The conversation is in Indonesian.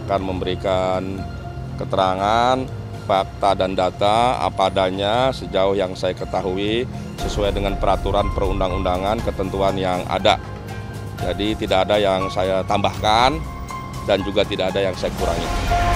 akan memberikan keterangan, fakta dan data apa adanya sejauh yang saya ketahui sesuai dengan peraturan perundang-undangan ketentuan yang ada. Jadi tidak ada yang saya tambahkan dan juga tidak ada yang saya kurangi.